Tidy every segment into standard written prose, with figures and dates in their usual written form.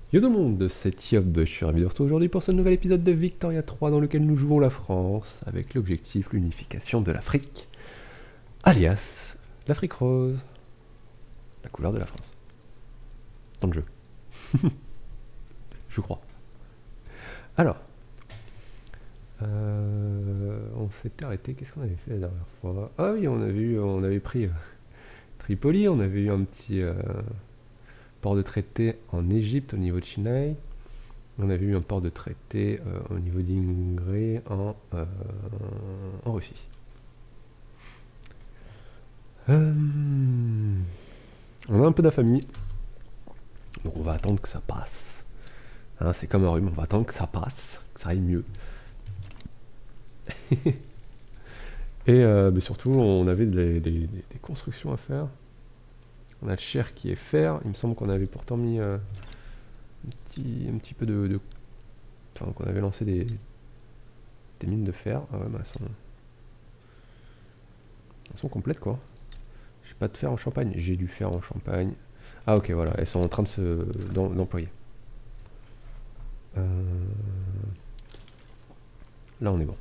Yo tout le monde, c'est Yob, je suis ravi de retrouver aujourd'hui pour ce nouvel épisode de Victoria 3 dans lequel nous jouons la France avec l'objectif l'unification de l'Afrique, alias l'Afrique rose, la couleur de la France. Dans le jeu. Je crois. Alors, on s'était arrêté, qu'est-ce qu'on avait fait la dernière fois? Ah oui, on avait pris Tripoli, on avait eu un petit port de traité en Égypte au niveau de Chinaï. On avait eu un port de traité au niveau d'Ingré en Russie. On a un peu d'affamie, donc on va attendre que ça passe. Hein, c'est comme un rhume, on va attendre que ça passe, que ça aille mieux. Et surtout, on avait des constructions à faire. On a le Cher qui est fer. Il me semble qu'on avait pourtant mis un petit peu enfin, qu'on avait lancé des mines de fer. Ah ouais, bah elles sont complètes quoi. J'ai pas de fer en Champagne. J'ai du fer en Champagne. Ah ok, voilà, elles sont en train d'employer. Là on est bon.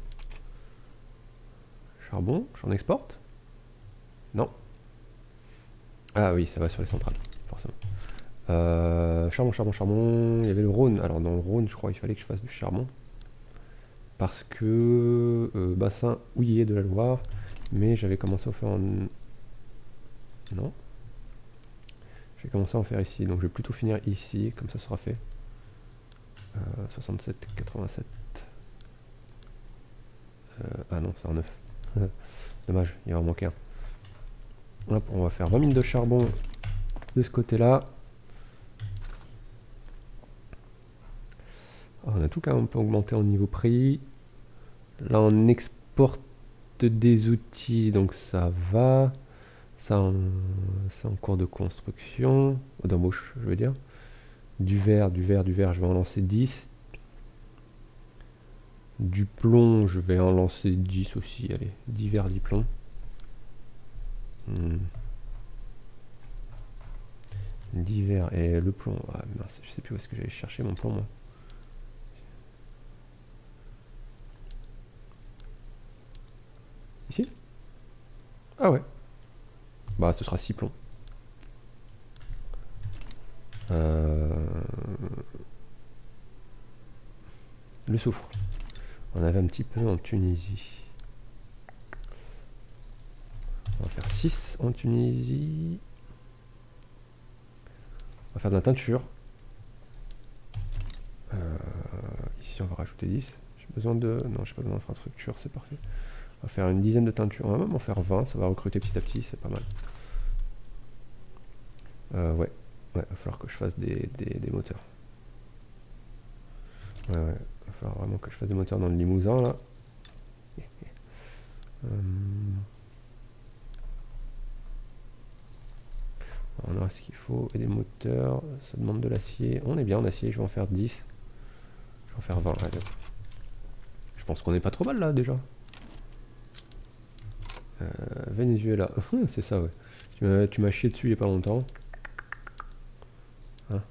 Charbon, j'en exporte? Non. Ah oui, ça va sur les centrales, forcément. Charbon. Il y avait le Rhône. Alors dans le Rhône, je crois qu'il fallait que je fasse du charbon. Parce que bassin houillé de la Loire. Mais j'avais commencé à faire en... Non. J'ai commencé à en faire ici. Donc je vais plutôt finir ici. Comme ça sera fait. 67, 87. Ah non, c'est en 9. Dommage, il va en manquer un. Hop, on va faire 20 000 de charbon de ce côté-là. On a tout quand même un peu augmenté en niveau prix. Là, on exporte des outils, donc ça va. Ça, c'est en cours de construction. D'embauche, je veux dire. Du verre, je vais en lancer 10. Du plomb, je vais en lancer 10 aussi. Allez, 10 verres, 10 plombs. 10 verres et le plomb. Ah mince, je sais plus où est-ce que j'allais chercher mon plomb moi. Ici? Ah ouais. Bah ce sera 6 plombs. Le soufre. On avait un petit peu en Tunisie. On va faire 6 en Tunisie. On va faire de la teinture. Ici on va rajouter 10. J'ai besoin de... Non, j'ai pas besoin d'infrastructure, c'est parfait. On va faire une dizaine de teintures. On va même en faire 20, ça va recruter petit à petit, c'est pas mal. Ouais, il va falloir que je fasse des moteurs. Ouais, il va falloir vraiment que je fasse des moteurs dans le Limousin là. On aura ce qu'il faut et des moteurs, ça demande de l'acier. On est bien en acier, je vais en faire 10. Je vais en faire 20. Allez. Je pense qu'on est pas trop mal là déjà. Venezuela, c'est ça ouais. Tu m'as chié dessus il y a pas longtemps. Hein,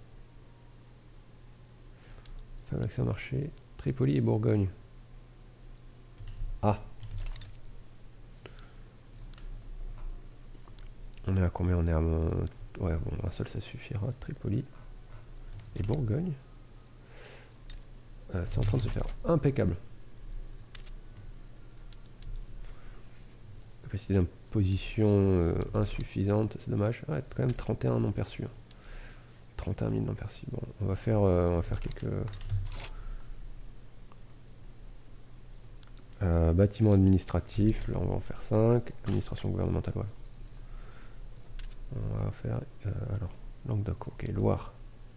faible accès au marché. Tripoli et Bourgogne. Ah. On est à combien? On est à... Ouais bon, un seul ça suffira. Tripoli et Bourgogne. C'est en train de se faire impeccable. Capacité d'imposition insuffisante, c'est dommage. Ouais, quand même 31 non perçus. 31 000 non perçus. Bon, on va faire quelques... bâtiments administratifs, là on va en faire 5. Administration gouvernementale, ouais. On va faire... alors, Languedoc, ok, Loire.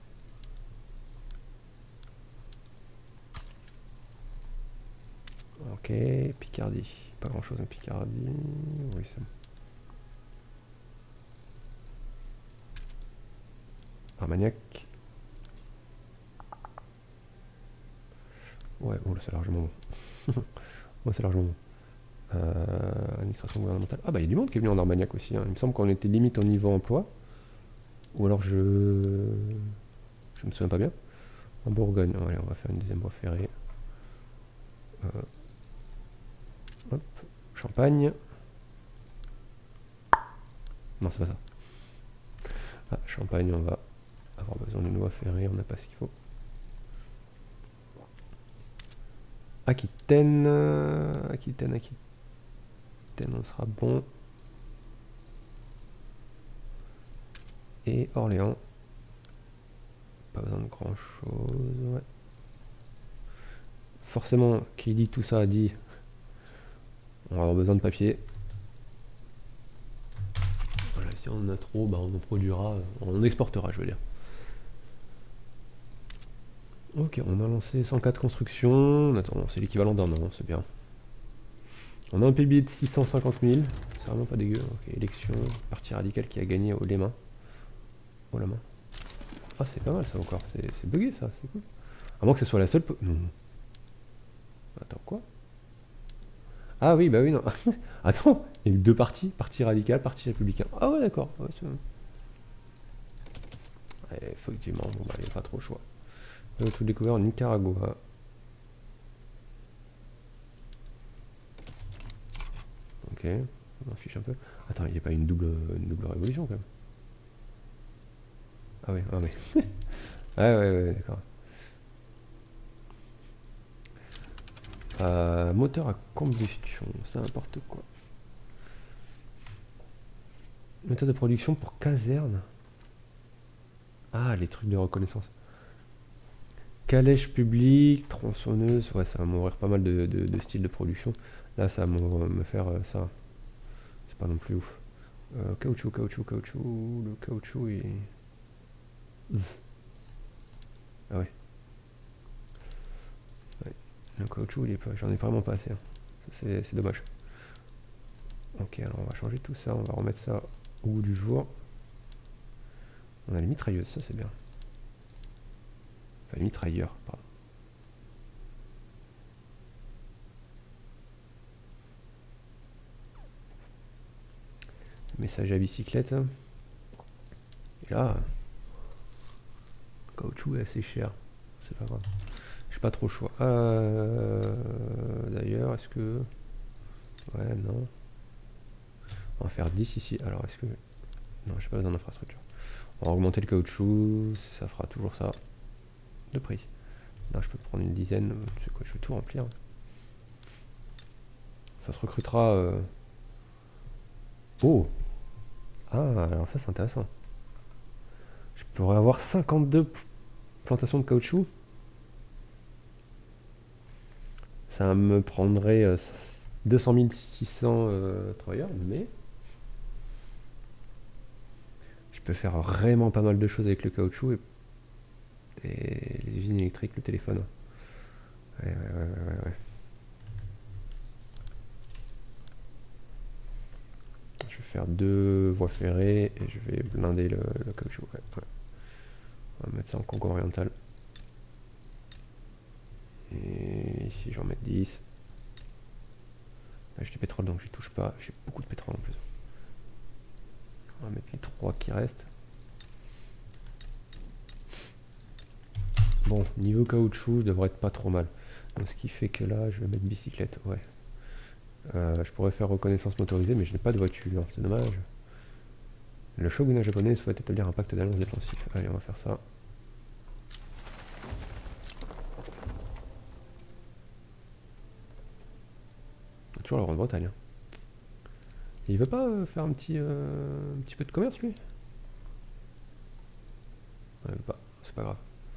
Ok, Picardie. Pas grand chose en Picardie. Oui, c'est bon. Armagnac. Ouais, bon, là c'est largement bon. Bon, c'est largement bon. Administration gouvernementale. Ah bah il y a du monde qui est venu en Armagnac aussi. Hein. Il me semble qu'on était limite au niveau emploi. Ou alors je me souviens pas bien. En Bourgogne, allez, on va faire une deuxième voie ferrée. Hop, Champagne. Non, c'est pas ça. Ah, Champagne, on va avoir besoin d'une voie ferrée, on n'a pas ce qu'il faut. Aquitaine, Aquitaine, on sera bon. Et Orléans. Pas besoin de grand chose, ouais. Forcément, qui dit tout ça a dit on va avoir besoin de papier. Voilà, si on en a trop, bah on en produira, on exportera, je veux dire. Ok, on a lancé 104 constructions. Attends, c'est l'équivalent d'un an, c'est bien. On a un PIB de 650 000, c'est vraiment pas dégueu. Ok, élection, parti radical qui a gagné haut les mains. Oh la main. Ah, c'est pas mal ça encore, c'est bugué ça, c'est cool. À moins que ce soit la seule. Non. Attends, quoi? Ah oui, bah oui, non. Attends, il y a eu deux partis, parti radical, parti républicain. Ah ouais, d'accord. Ouais, effectivement, bon, bah, il n'y a pas trop le choix. On a tout découvert en Nicaragua. Ok, on en fiche un peu. Attends, il n'y a pas une double révolution quand même. Ah oui, ah oui. Ouais, d'accord. Moteur à combustion, c'est n'importe quoi. Méthode de production pour caserne. Ah, les trucs de reconnaissance. Calèche publique, tronçonneuse. Ouais, ça va m'ouvrir pas mal de styles de production. Là, ça va me faire ça. C'est pas non plus ouf. Caoutchouc. Le caoutchouc est... Ah ouais. Le caoutchouc, j'en ai vraiment pas assez. Hein. C'est dommage. Ok, alors on va changer tout ça. On va remettre ça au goût du jour. On a les mitrailleuses, ça c'est bien. Enfin, les mitrailleurs, pardon. Message à bicyclette. Et là, le caoutchouc est assez cher. C'est pas grave. J'ai pas trop le choix. D'ailleurs, est-ce que... Ouais, non. On va faire 10 ici. Alors, est-ce que... Non, j'ai pas besoin d'infrastructure. On va augmenter le caoutchouc. Ça fera toujours ça. De prix. Là, je peux prendre une dizaine. C'est quoi, je vais tout remplir. Ça se recrutera... Oh! Ah, alors ça, c'est intéressant. Je pourrais avoir 52 plantations de caoutchouc. Ça me prendrait 200 600 travailleurs, mais je peux faire vraiment pas mal de choses avec le caoutchouc et les usines électriques, le téléphone. Ouais. Je vais faire 2 voies ferrées et je vais blinder le caoutchouc. Ouais. On va mettre ça en Congo oriental. Et ici, je vais en mettre 10. Là, j'ai du pétrole, donc je touche pas. J'ai beaucoup de pétrole en plus. On va mettre les 3 qui restent. Bon, niveau caoutchouc, je devrais être pas trop mal. Donc, ce qui fait que là, je vais mettre bicyclette. Ouais. Je pourrais faire reconnaissance motorisée, mais je n'ai pas de voiture. C'est dommage. Le shogunat japonais souhaite établir un pacte d'alliance défensif. Allez, on va faire ça. Toujours le Grande-Bretagne. Hein. Il veut pas faire un petit peu de commerce, lui? Ouais, il veut pas. C'est pas grave.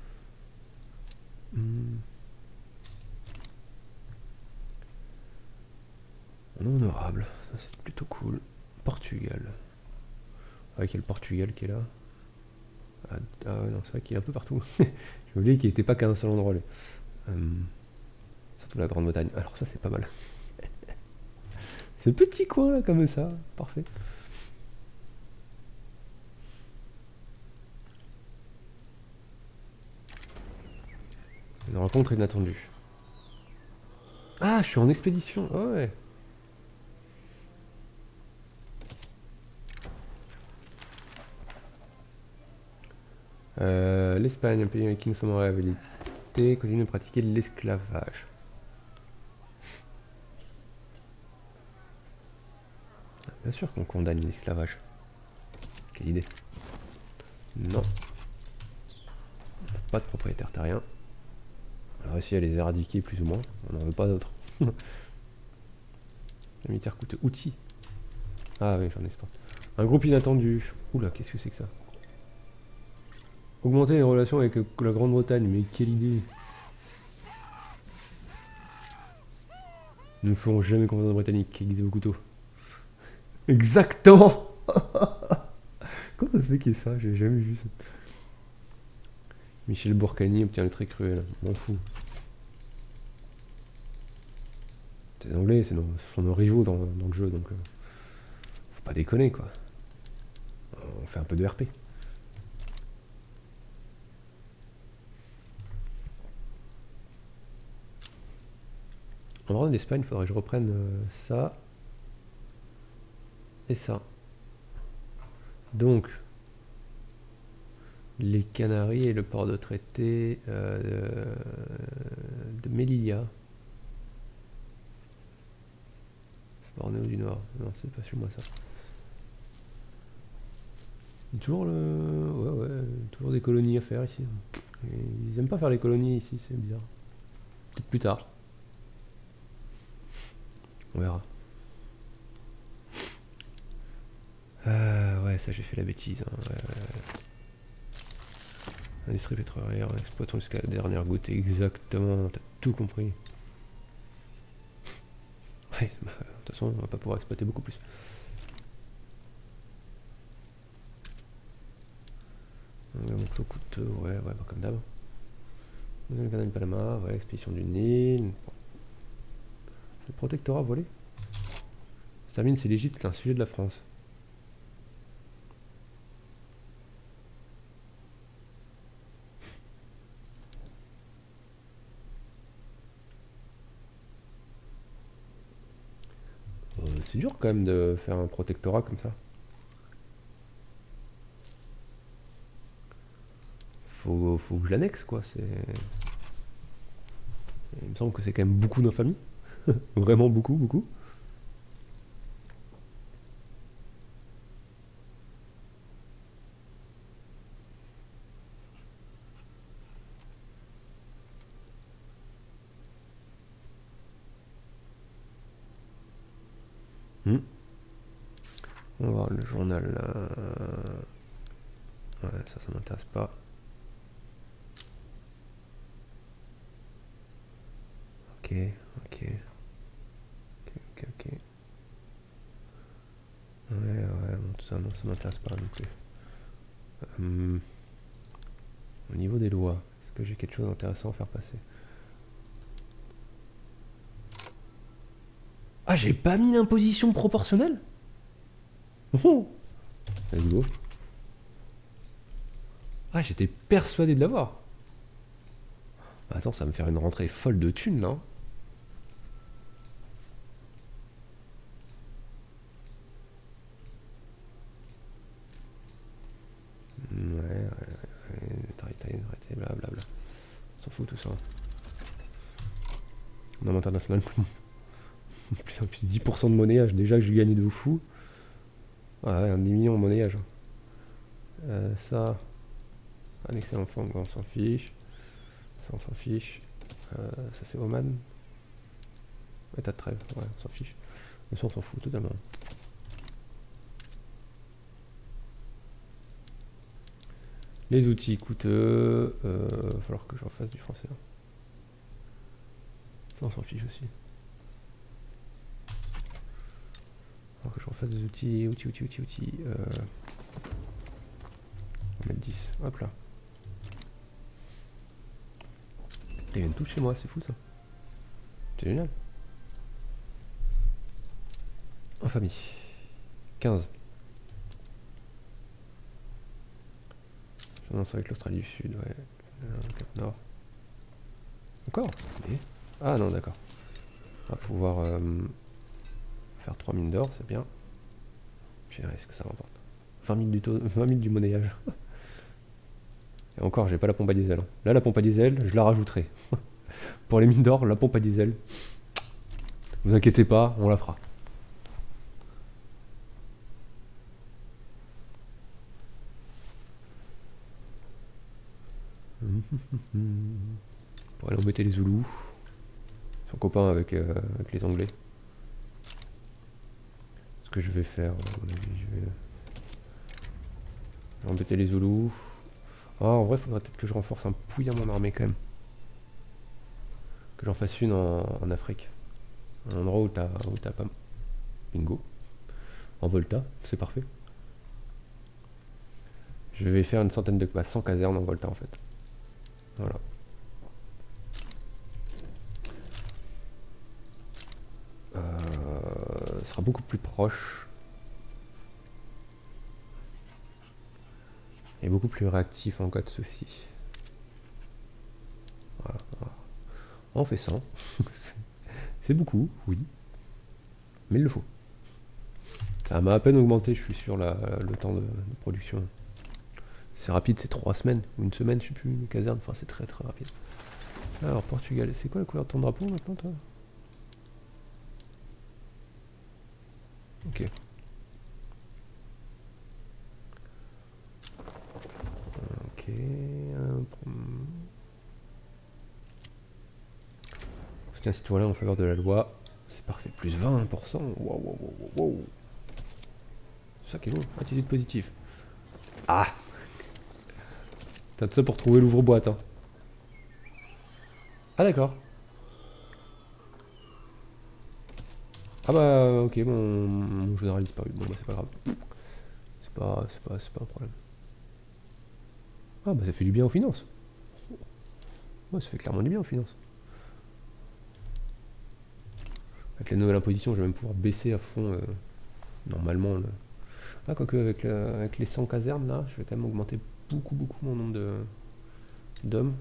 Honorable. Ça, c'est plutôt cool. Portugal. Ah, il y a le Portugal qui est là. Ah non, c'est vrai qu'il est un peu partout. J'ai oublié qu'il n'était pas qu'à un seul endroit, lui. Surtout la Grande-Bretagne. Alors ça, c'est pas mal. Ce petit coin là, comme ça. Parfait. Une rencontre inattendue. Ah, je suis en expédition. Oh, ouais. L'Espagne, un pays avec qui nous sommes en réhabilité, continue de pratiquer l'esclavage. Bien sûr qu'on condamne l'esclavage. Quelle idée. Non. Pas de propriétaire terrien. On a réussi à les éradiquer plus ou moins. On n'en veut pas d'autres. Un militaire coûteux. Outils. Ah oui, j'en exporte. Un groupe inattendu. Oula, qu'est-ce que c'est que ça? Augmenter les relations avec la Grande-Bretagne. Mais quelle idée. Nous ne ferons jamais confiance aux Britanniques. Aiguisez vos couteaux. Exactement. Comment ça se fait qu'il y ait ça? J'ai jamais vu ça. Michel Bourcani obtient le trait cruel. M'en fous. C'est anglais, ce sont nos rivaux dans le jeu, donc faut pas déconner quoi. On fait un peu de RP. En parlant d'Espagne, il faudrait que je reprenne ça et ça. Donc, les Canaries et le port de traité de Melilla. C'est Bornéo du Nord. Non, c'est pas chez moi ça. Il y a toujours toujours des colonies à faire ici. Ils aiment pas faire les colonies ici, c'est bizarre. Peut-être plus tard. On verra. Ouais, ça j'ai fait la bêtise. Hein. Industrie pétrolière, exploitons jusqu'à la dernière goutte. Exactement, t'as tout compris. Ouais, bah, de toute façon, on va pas pouvoir exploiter beaucoup plus. Mon clos coûteux, ouais, bah, comme d'hab. Le canal de Panama, ouais, expédition du Nil. Le protectorat volé. Ça termine, c'est l'Égypte, c'est un sujet de la France. C'est dur quand même de faire un protectorat comme ça. Faut que je l'annexe quoi. Il me semble que c'est quand même beaucoup d'infamie. Vraiment beaucoup, beaucoup. On va voir le journal là. Ouais, ça m'intéresse pas. Ok. Ouais, bon, tout ça, non, ça m'intéresse pas non plus. Au niveau des lois, est-ce que j'ai quelque chose d'intéressant à faire passer? Ah, j'ai pas mis l'imposition proportionnelle? Oh, let's go. Ah, j'étais persuadé de l'avoir. Attends, ça va me faire une rentrée folle de thunes là. Ouais, blablabla. On s'en fout tout ça. Non, international, plus 10% de monnayage. Déjà que j'ai gagné de fou. Ah ouais, un 10 millions de monnayage. Ça. Annexer l'enfant, on s'en fiche. Ça, on s'en fiche. Ça, c'est Oman. État de trêve, ouais, on s'en fiche. Mais ça, on s'en fout totalement. Les outils coûteux. Va falloir que j'en fasse du français. Là. Ça, on s'en fiche aussi. Il va falloir que je refasse des outils. On va mettre 10. Hop là. Ils viennent tous chez moi, c'est fou ça. C'est génial. En famille. 15. J'annonce avec l'Australie du Sud, ouais. Cap Nord. Encore? Mais... Ah non, d'accord. On va pouvoir faire 3 mines d'or, c'est bien. Je verrai ce que ça remporte. 20 000 du monnayage. Et encore, j'ai pas la pompe à diesel. Là, la pompe à diesel, je la rajouterai. Pour les mines d'or, la pompe à diesel, vous inquiétez pas, on la fera. Pour aller embêter les Zoulous. Ils sont copains avec les Anglais. Ce que je vais faire, je vais embêter les Zoulous. Ah, en vrai, faudrait peut-être que je renforce un pouille à mon armée quand même. Que j'en fasse une en Afrique. Un endroit où t'as pas. Bingo. En Volta, c'est parfait. Je vais faire une centaine de. 100 casernes en Volta en fait. Voilà. Ce sera beaucoup plus proche. Et beaucoup plus réactif en cas de souci. Voilà. On fait 100. C'est beaucoup, oui. Mais il le faut. Ça m'a à peine augmenté, je suis sur le temps de production. C'est rapide, c'est 3 semaines, ou une semaine, je sais plus, une caserne, enfin c'est très très rapide. Alors Portugal, c'est quoi la couleur de ton drapeau maintenant toi? Ok. Ok. Soutien citoyen en faveur de la loi. C'est parfait. Plus 20%. Wow, wow, wow, wow. C'est ça qui est beau. Attitude positive. Ah! T'as tout ça pour trouver l'ouvre-boîte, hein. Ah d'accord. Ah bah ok, mon général a disparu. Bon bah c'est pas grave. C'est pas un problème. Ah bah ça fait du bien aux finances. Ouais, ça fait clairement du bien aux finances. Avec la nouvelle imposition, je vais même pouvoir baisser à fond normalement. Ah quoique avec les 100 casernes là, je vais quand même augmenter beaucoup mon nombre d'hommes.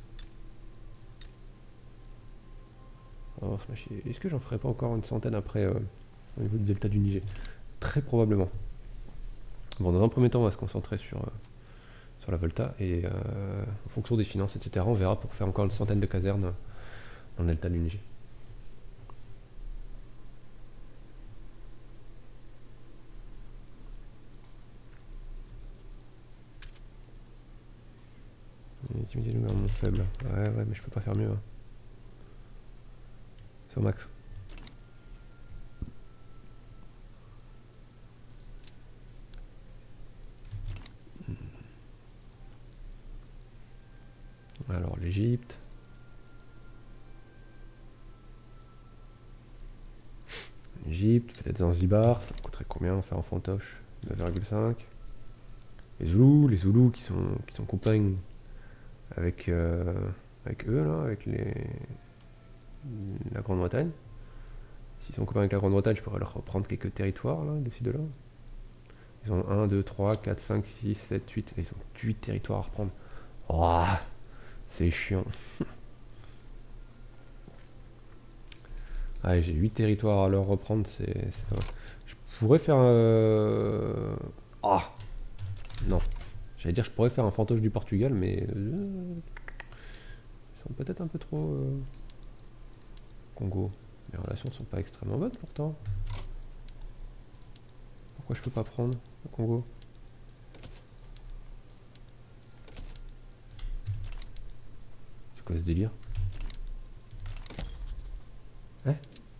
Est-ce que j'en ferai pas encore une centaine après au niveau du delta du Niger? Très probablement. Bon, dans un premier temps, on va se concentrer sur la Volta et en fonction des finances, etc., on verra pour faire encore une centaine de casernes dans le delta du Niger. Intimidé le gouvernement faible. Ouais, mais je peux pas faire mieux. Hein. C'est au max. Alors, l'Égypte. Peut-être Zanzibar, ça coûterait combien faire en fantoche? 9,5. Les Zoulous qui sont compagnes avec eux, là, avec la Grande-Bretagne. S'ils sont copains avec la Grande-Bretagne, je pourrais leur reprendre quelques territoires, là, de ci, de là. Ils ont 1, 2, 3, 4, 5, 6, 7, 8. Ils ont 8 territoires à reprendre. Oh, c'est chiant. Ah, j'ai 8 territoires à leur reprendre, je pourrais faire... Ah non. J'allais dire je pourrais faire un fantoche du Portugal, mais... ils sont peut-être un peu trop... Congo. Les relations sont pas extrêmement bonnes pourtant. Pourquoi je peux pas prendre le Congo? C'est quoi ce délire? Hein?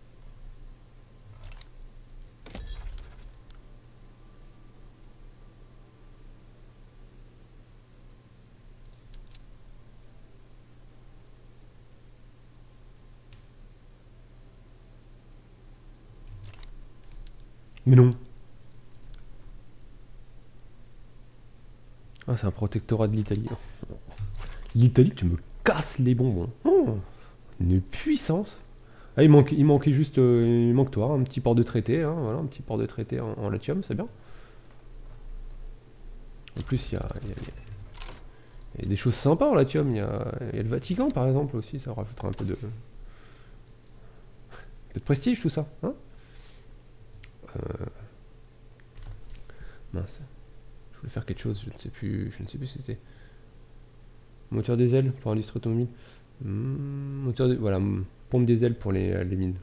Mais non. Ah, c'est un protectorat de l'Italie. L'Italie, tu me casses les bonbons. Oh, une puissance. Ah, il manquait juste, il manque toi, un petit port de traité, hein, voilà, un petit port de traité en Latium, c'est bien. En plus, il y a des choses sympas en Latium, il y a le Vatican par exemple aussi, ça rajoutera un peu de prestige tout ça, hein. Mince, je voulais faire quelque chose, je ne sais plus si c'était. Moteur diesel pour l'industrie automobile. Voilà, pompe diesel pour les mines.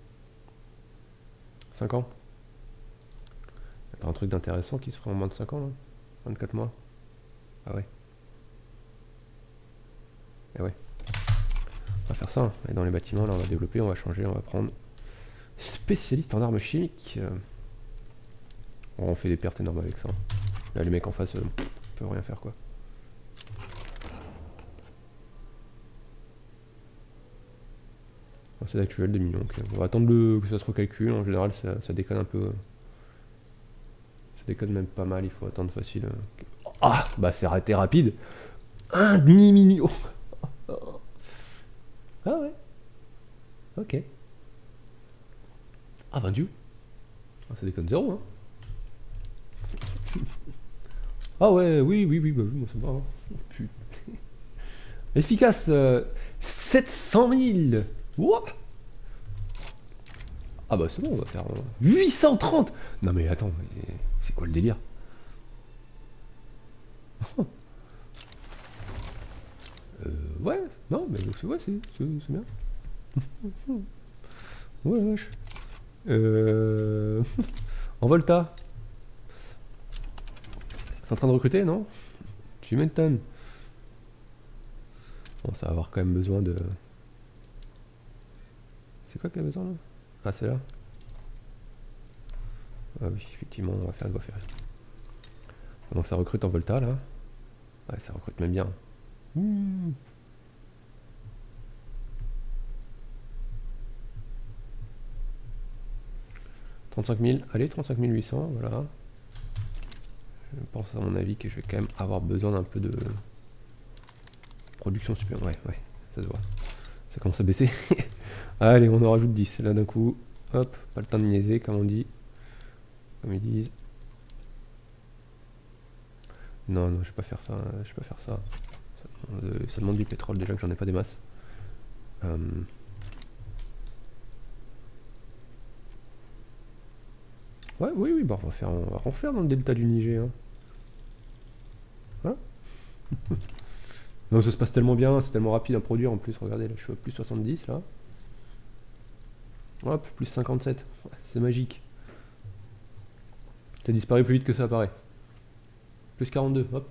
5 ans. Y a pas un truc d'intéressant qui se fera en moins de 5 ans, là 24 mois. Ah ouais. Eh ouais. On va faire ça. Hein. Et dans les bâtiments, là, on va développer, on va changer, on va prendre spécialiste en armes chimiques. On fait des pertes énormes avec ça. Là, les mecs en face, peuvent rien faire, quoi. C'est actuel, 2 millions. Okay. On va attendre que ça se recalcule. En général, ça déconne un peu. Ça déconne même pas mal. Il faut attendre facile. Ah, bah c'est arrêté rapide. 1,5 million. Ah ouais. Ok. Ah, vendu. Ah, ça déconne zéro, hein. Ah ouais, oui, bah oui, moi ça va. Hein. Putain. Efficace. 700 000. What? Ah bah c'est bon, on va faire 830. Non mais attends, c'est quoi le délire? Ouais, non mais ouais, c'est bien. Ouais, wesh. En Volta. C'est en train de recruter, non? Tu m'étonnes. Bon, ça va avoir quand même besoin de... C'est quoi qu'il y a besoin là? Ah, c'est là. Ah oui, effectivement, on va faire une voie ferrée. Donc ça recrute en Volta là. Ouais, ça recrute même bien. 35 000, allez, 35 800, voilà. Je pense à mon avis que je vais quand même avoir besoin d'un peu de production supplémentaire. Ouais, ça se voit. Ça commence à baisser. Allez, on en rajoute 10 là d'un coup. Hop, pas le temps de niaiser comme on dit. Comme ils disent. Non, je vais pas faire ça. Je vais pas faire ça. Ça demande du pétrole déjà que j'en ai pas des masses. Ouais, oui, bah on va refaire dans le delta du Niger. Hein. Voilà. Donc ça se passe tellement bien, c'est tellement rapide à produire en plus. Regardez, là je suis à plus 70 là. Hop, plus 57. C'est magique. Ça disparaît plus vite que ça apparaît. Plus 42, hop.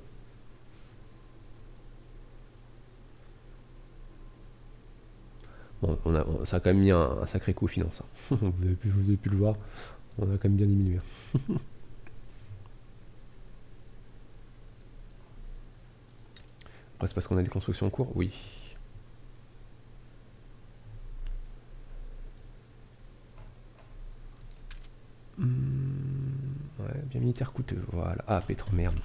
Bon, ça a quand même mis un sacré coup aux finances. Hein. vous avez pu le voir. On a quand même bien diminué. Après, c'est parce qu'on a des constructions en cours? Oui. Ouais, bien militaire coûteux. Voilà. Ah, pétrole, merde.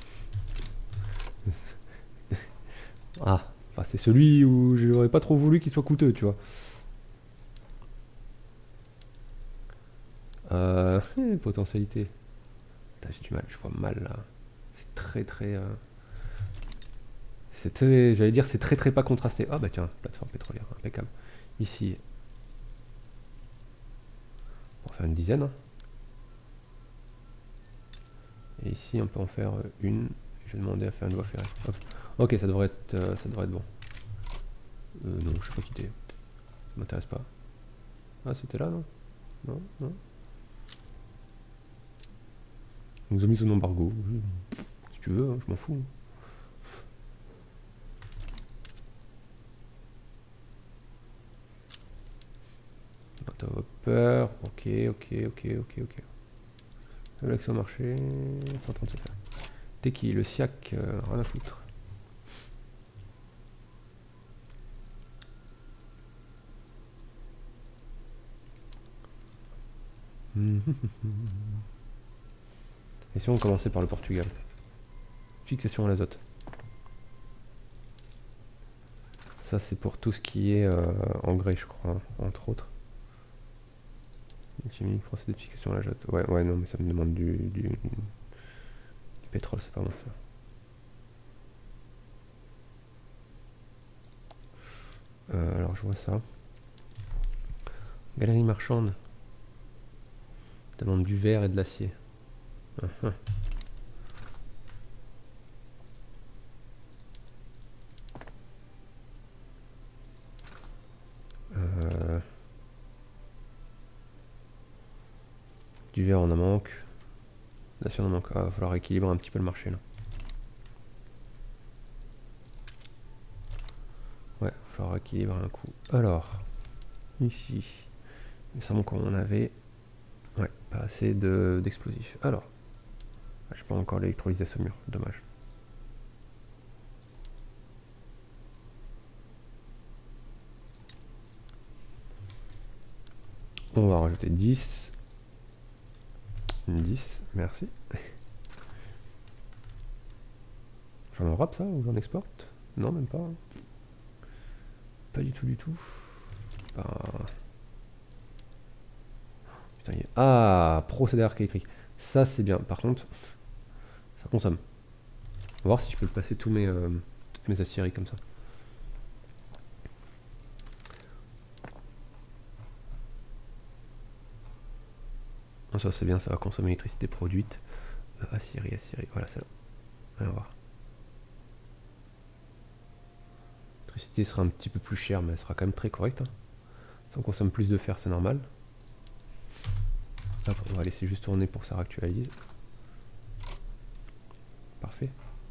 Ah, enfin, c'est celui où j'aurais pas trop voulu qu'il soit coûteux, tu vois. Potentialité. J'ai du mal, je vois mal là. C'est très... C'est très... J'allais dire c'est très pas contrasté. Ah bah tiens, plateforme pétrolière, impeccable. Ici. On va faire une dizaine. Hein. Et ici on peut en faire une. Je vais demander à faire une voie ferrée. Hop. Ok, ça devrait être bon. Non, je sais pas quitter. Ça m'intéresse pas. Ah, c'était là, non? Non. On nous a mis sous embargo. Si tu veux, hein, je m'en fous. Hopper, ok. L'accès au marché, 137. T'es qui? Le SIAC, rien à foutre. Et si on commençait par le Portugal? Fixation à l'azote. Ça c'est pour tout ce qui est engrais, je crois, hein, entre autres. Chimique, procédé de fixation à l'azote. Ouais, non, mais ça me demande du pétrole, c'est pas bon ça. Alors je vois ça. Galerie marchande. Ça demande du verre et de l'acier. Du verre, on en manque. L'acier, on en manque. Ah, va falloir équilibrer un petit peu le marché là. Ouais, va falloir équilibrer un coup. Alors, ici, il me semble qu'on en avait. Ouais, pas assez d'explosifs. Alors, je pas encore l'électrolyse au mur, dommage. On va rajouter 10. 10, merci. J'en enrappe ça ou j'en exporte? Non, même pas. Pas du tout, du tout. Bah... Putain, ah, procédé arc électrique. Ça, c'est bien. Par contre, ça consomme. On va voir si je peux passer toutes mes aciéries comme ça. Ah, ça, c'est bien, ça va consommer l'électricité produite. Aciérie, voilà, celle-là. On va voir. L'électricité sera un petit peu plus chère, mais elle sera quand même très correcte. Hein. Ça consomme plus de fer, c'est normal. Hop, on va laisser juste tourner pour que ça réactualise. Parfait.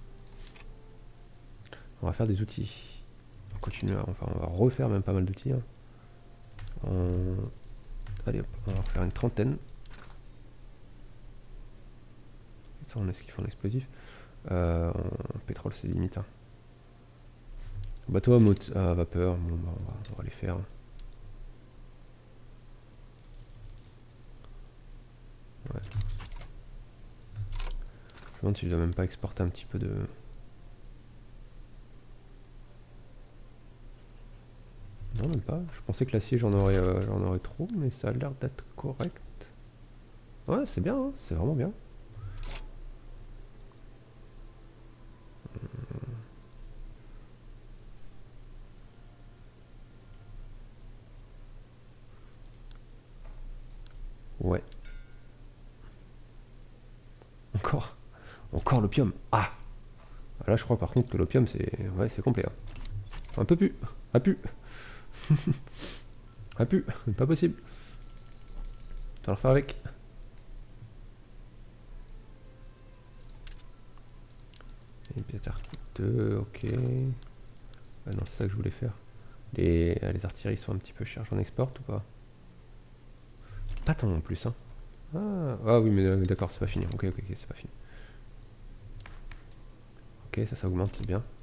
On va faire des outils. On continue, enfin on va refaire même pas mal d'outils. Hein. Allez hop, on va en faire une trentaine. Ça, on a ce qu'il faut en explosif. En pétrole, c'est limite. Hein. Bateau à vapeur, bon, bah, on va les faire. Ouais. Je me demande si je dois même pas exporter un petit peu de... Non, même pas. Je pensais que l'acier, j'en aurais trop, mais ça a l'air d'être correct. Ouais, c'est bien, hein, c'est vraiment bien. Ouais. Encore l'opium. Ah! Là, je crois par contre que l'opium, c'est... Ouais, c'est complet. Hein. Un peu plus. Ah, plus. Ah, plus. Pas possible. Tu vas le faire avec. Et une pièce d'artillerie 2, ok. Ah non, c'est ça que je voulais faire. Les artilleries sont un petit peu chères. J'en exporte ou pas? Pas tant en plus, hein. Ah oui, mais d'accord, c'est pas fini. Ok, c'est pas fini. Ok, ça augmente, c'est bien.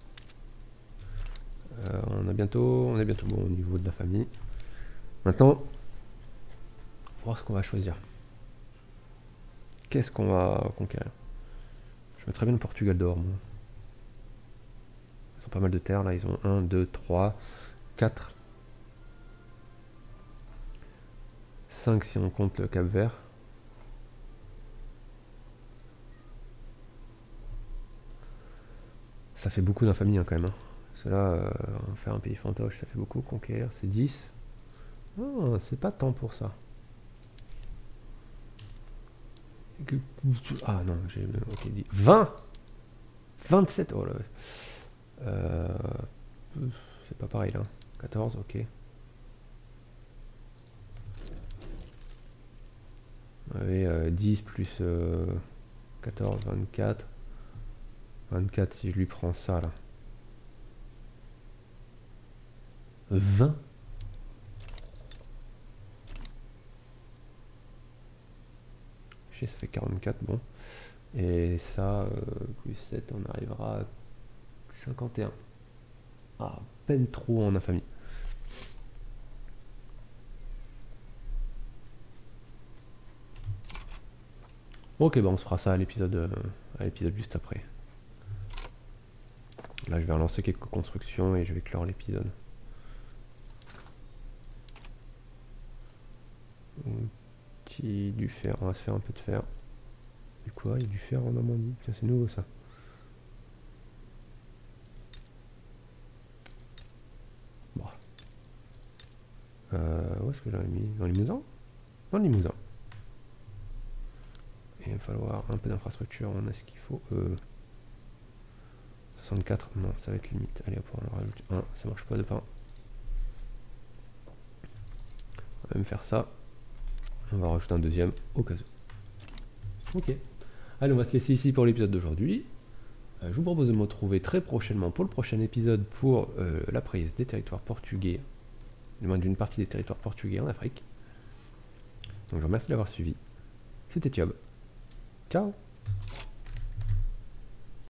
On est bientôt bon au niveau de la famille. Maintenant, on va voir ce qu'on va choisir. Qu'est-ce qu'on va conquérir? Je mettrais bien le Portugal dehors, moi. Ils ont pas mal de terres, là. Ils ont 1, 2, 3, 4, 5 si on compte le Cap Vert. Ça fait beaucoup d'infamie hein, quand même. Hein. Parce que là, faire un pays fantoche, ça fait beaucoup. Conquérir, c'est 10. Oh, c'est pas tant pour ça. Ah non, j'ai okay, dit 20 27. Oh là. C'est pas pareil là. 14, ok. On avait 10 plus 14, 24. 24 si je lui prends ça là. 20. Ça fait 44, bon. Et ça, plus 7, on arrivera à 51. Ah, peine trop en infamie. Ok, bon, on se fera ça à l'épisode juste après. Là, je vais relancer quelques constructions et je vais clore l'épisode. Du fer, on va se faire un peu de fer. Du quoi? Il y a du fer en Normandie. Tiens, c'est nouveau ça. Bon. Où est-ce que j'avais mis? Dans Limousin? Dans Limousin. Et il va falloir un peu d'infrastructure, on a ce qu'il faut. 64, non, ça va être limite. Allez hop, on en rajoute un, ça marche pas de pain. On va même faire ça. On va rajouter un deuxième au cas où. Ok. Allez, on va se laisser ici pour l'épisode d'aujourd'hui. Je vous propose de me retrouver très prochainement pour le prochain épisode pour la prise des territoires portugais, du moins d'une partie des territoires portugais en Afrique. Donc je vous remercie d'avoir suivi. C'était Thiob. Ciao.